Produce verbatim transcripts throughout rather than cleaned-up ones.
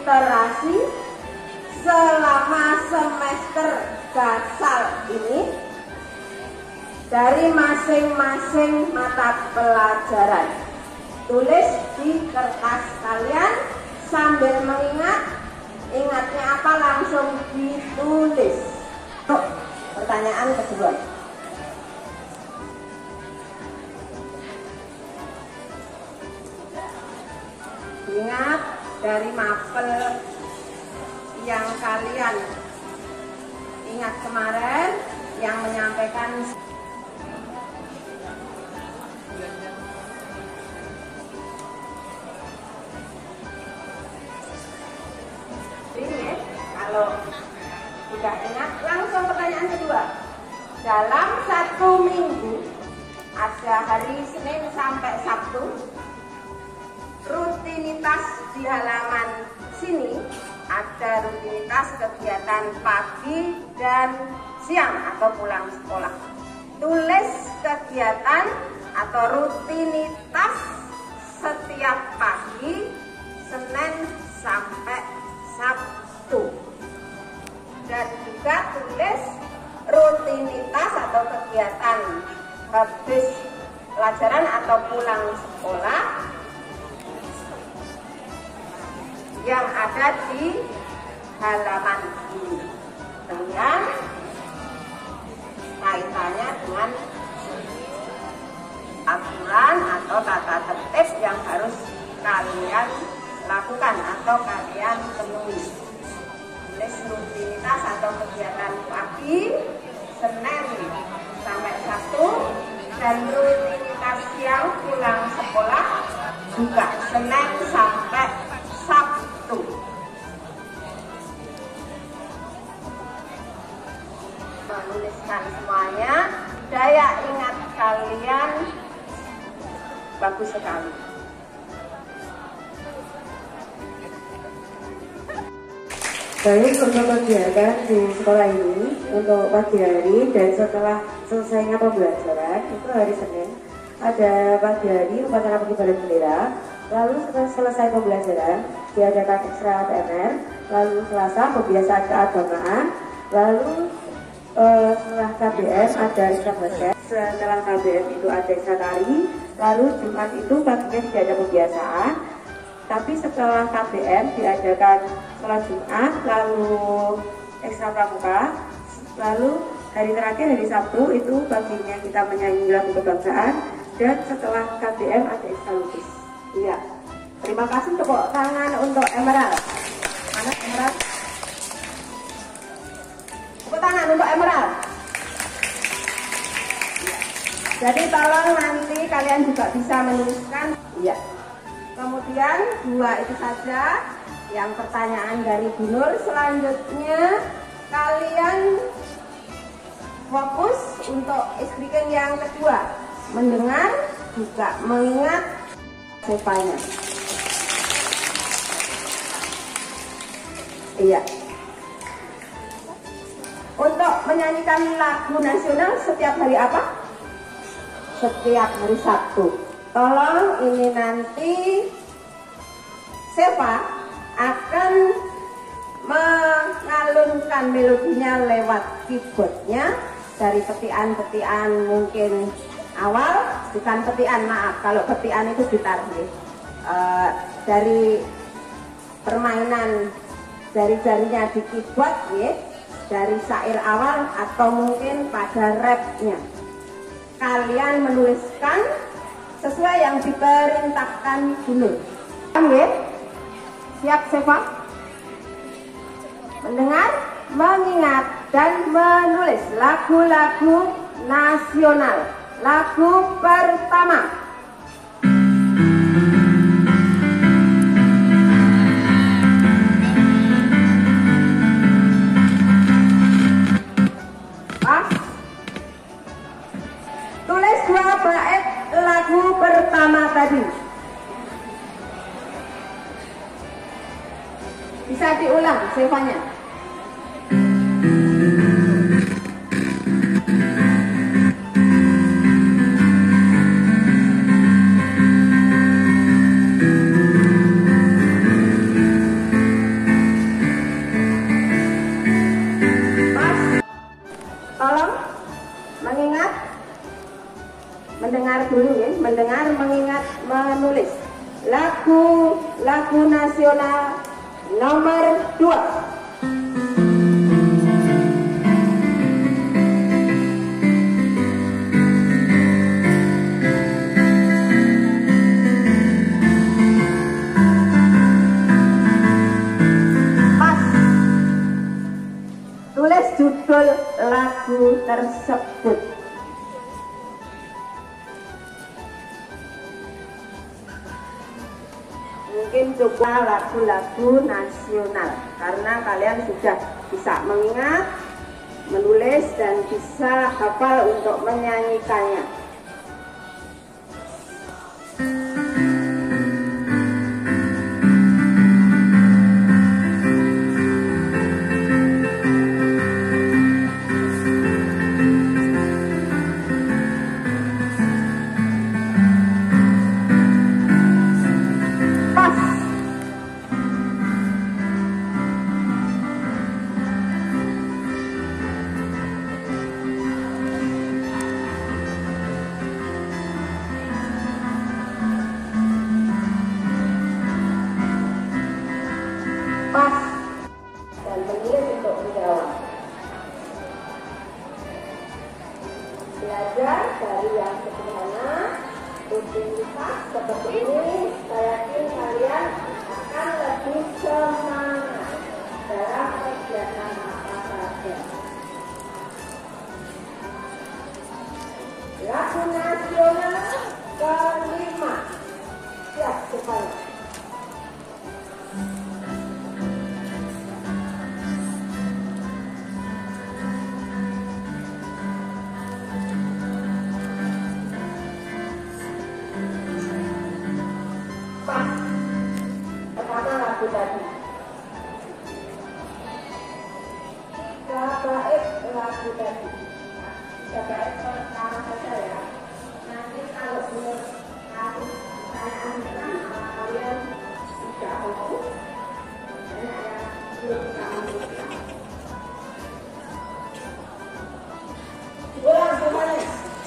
literasi selama semester dasar ini dari masing-masing mata pelajaran. Tulis di kertas kalian sambil mengingat, ingatnya apa langsung ditulis. Tuh, pertanyaan kedua. Ingat dari mapel yang kalian ingat kemarin yang menyampaikan ini. Kalau sudah ingat, langsung pertanyaan kedua. Dalam satu minggu ada hari Senin sampai Sabtu, rutinitas di halaman sini ada rutinitas kegiatan pagi dan siang atau pulang sekolah. Tulis kegiatan atau rutinitas setiap pagi Senin sampai Sabtu, dan juga tulis rutinitas atau kegiatan habis pelajaran atau pulang sekolah yang ada di halaman ini. Dengan kaitannya dengan aturan atau tata tertib yang harus kalian lakukan atau kalian penuhi. Tulis rutinitas atau kegiatan pagi Senin sampai Sabtu, dan rutinitas siang pulang sekolah juga Senin sampai Sabtu. Menuliskan semuanya, daya ingat kalian bagus sekali. Baik, untuk kegiatan di sekolah ini untuk pagi hari dan setelah selesainya pembelajaran itu hari Senin ada pagi hari upacara pengibaran bendera, lalu setelah selesai pembelajaran diadakan ekstra P M R, lalu Selasa pembiasaan keagamaan, lalu uh, setelah K B M ada ekstra basket, setelah K B M itu ada ekstra tari, lalu Jumat itu paginya tidak ada pembiasaan. Tapi setelah K B M diadakan sholat Jumat, lalu ekstra pramuka, lalu hari terakhir hari Sabtu itu paginya kita menyanyi lagu kebangsaan, dan setelah K B M ada ekstra lukis. Iya. Terima kasih, tepuk tangan untuk Emerald. Mana Emerald? Tepuk tangan untuk Emerald. Jadi tolong nanti kalian juga bisa menuliskan. Iya. Kemudian dua itu saja yang pertanyaan dari Bu Nur. Selanjutnya kalian fokus untuk speaking yang kedua, mendengar juga mengingat sepanya. Iya. Untuk menyanyikan lagu nasional setiap hari apa? Setiap hari Sabtu. Tolong ini nanti Seva akan mengalunkan melodinya lewat keyboardnya dari petian-petian mungkin awal, bukan petian, maaf kalau petian itu ditarik uh, dari permainan jari-jarinya di keyboard ya, dari syair awal atau mungkin pada rapnya. Kalian menuliskan sesuai yang diperintahkan dulu. Ya? Siap Seva? Mendengar, mengingat, dan menulis lagu-lagu nasional. Lagu pertama. Pas. Tulis dua bait lagu pertama tadi. Bisa diulang Sevanya. lagu nasional nomor dua. Tulis judul lagu tersebut. Mungkin coba lagu-lagu nasional karena kalian sudah bisa mengingat, menulis, dan bisa hafal untuk menyanyikannya. Pas dan memilih untuk menjawab. Belajar dari yang sederhana, rutinitas seperti ini, saya yakin kalian akan lebih semangat dalam kegiatan apa saja. Lagu nasional kelima, siap semuanya. Pertama lagu tadi. Tiga bait lagu tadi. Tiga bait pertama saja ya. Nanti kalau belum kasih pertanyaan sama kalian tidak tahu, banyak yang belum bisa mengucapkan. Ulang semuanya.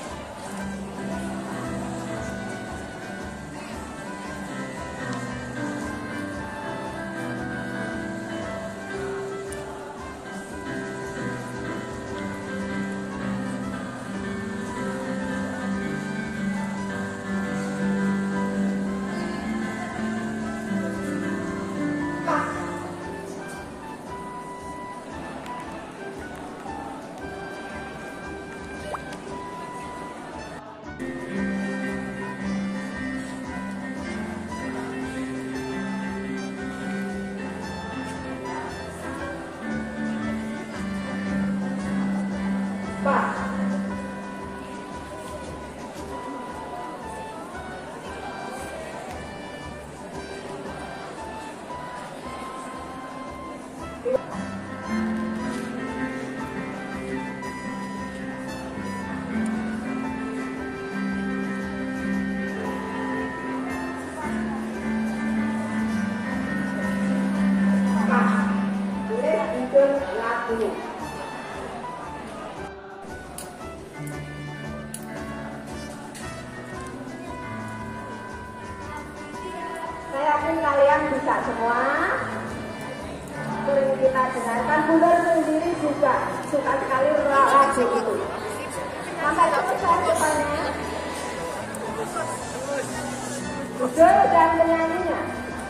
Pas. Tulis judul lagunya. Saya yakin kalian bisa semua. Sering kita dengarkan, Bunda sendiri juga suka sekali lagu itu. Sampai selesai depannya. Judul dan penyanyinya.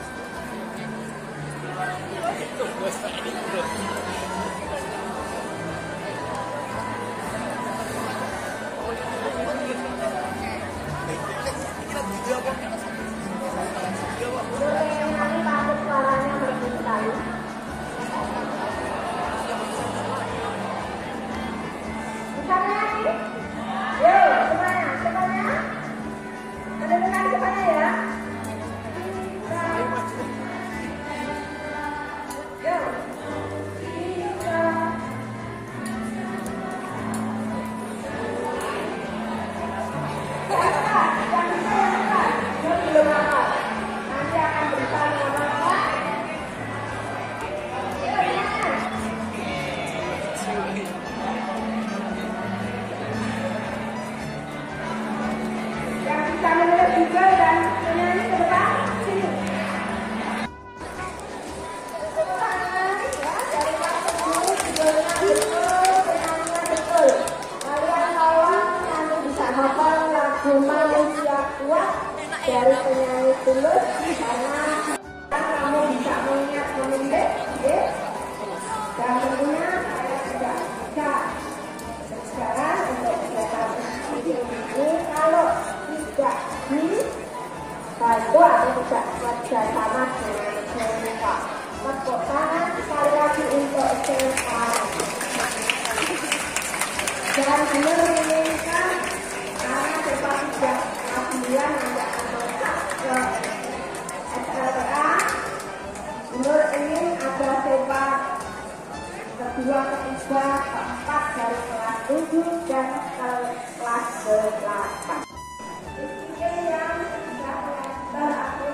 Penyanyi takut suaranya merdu sekali. Bisa menyanyi? Yuk, semuanya, semuanya. Mendengarkan semuanya ya. Yuk. kedua, ketiga, keempat dari kelas tujuh dan kelas delapan. Ini yang terakhir.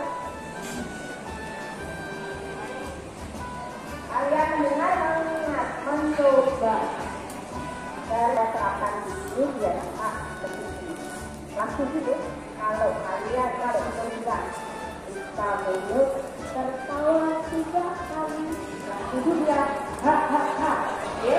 Kalian dengar mengingat mencoba dari terapkan dulu biar tak begitu. Langsung gitu. Kalau kalian kalau mencoba bisa mulut tertawa tiga kali. Langsung itu dia ha ha ha. Oke.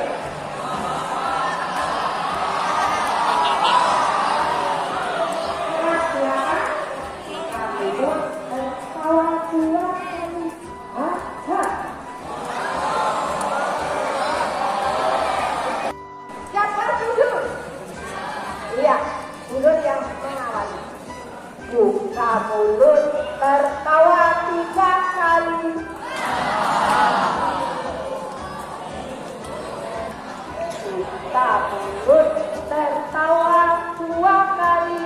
Kelas delapan kita mulut tertawa dua kali. Ha ha. Siapa setuju? Iya, mulut yang mengawali. Buka mulut tertawa tiga kali. Buka mulut tertawa dua kali.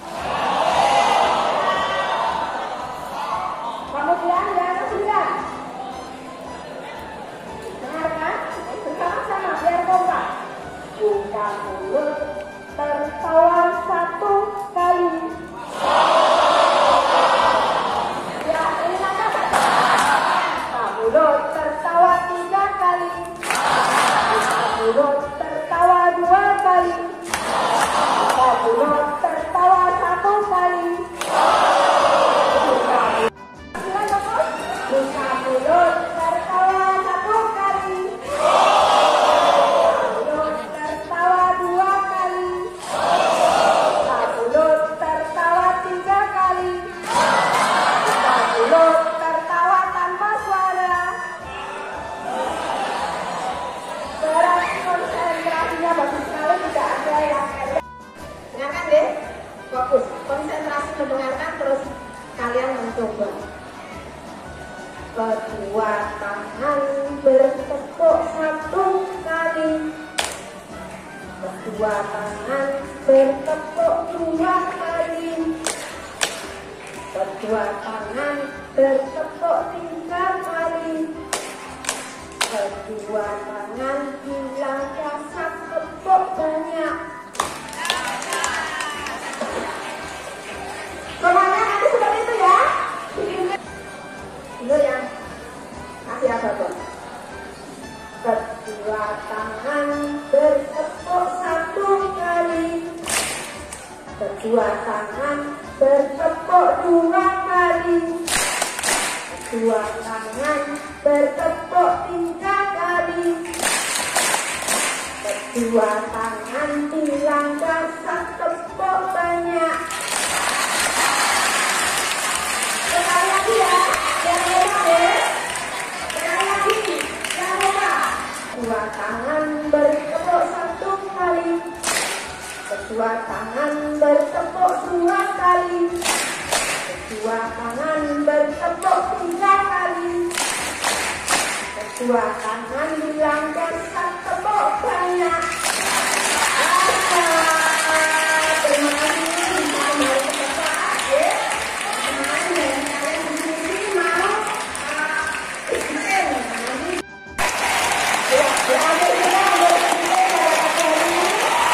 Kemudian yang ketiga, dengarkan bersama-sama biar kompak. Buka mulut tertawa satu kali. Ya, ini langkah. Buka mulut tertawa tiga kali. Buka mulut tertawa dua kali. Buka mulut tertawa satu kali. Buka mulut. Buka mulut tertawa satu kali. Buka mulut tertawa dua kali. Buka mulut tertawa tiga kali. Buka mulut tertawa tanpa suara. Berarti konsentrasinya bagus sekali, tidak ada yang pendek. Dengarkan deh, fokus, konsentrasi mendengarkan terus kalian mencoba. Kedua tangan bertepuk satu kali. Kedua tangan bertepuk dua kali. Kedua tangan bertepuk tiga kali. Kedua tangan bilang dasar tepuk banyak. Semuanya nanti seperti itu ya. Dulu yang kasih apa tuh? Kedua tangan bertepuk satu kali. Kedua tangan bertepuk dua kali. Kedua tangan bertepuk tiga kali. Kedua tangan bilang dasar tepuk banyak. Sekali lagi ya, yang lupa deh. Sekali lagi, yang lupa. Kedua tangan bertepuk satu kali. Kedua tangan bertepuk dua kali. Kedua tangan bertepuk tiga kali. Kedua tangan bilang dasar tepuk banyak. Terima kasih. Mari kita ya. Kemarin dari kalian di sini mau ikut nanti. Ya, diambil kita berpikir pada hari ini.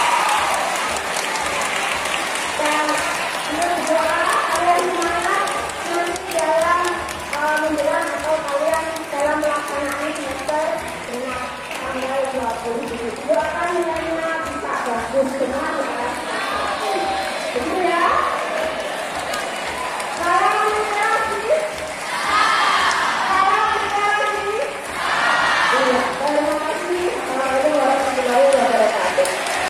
Dan berdoa kalian semangat nanti dalam menjelang atau kalian dalam melaksanakan semester dengan tanggal dua puluh tujuh. Doakan kalian bisa bagus semua.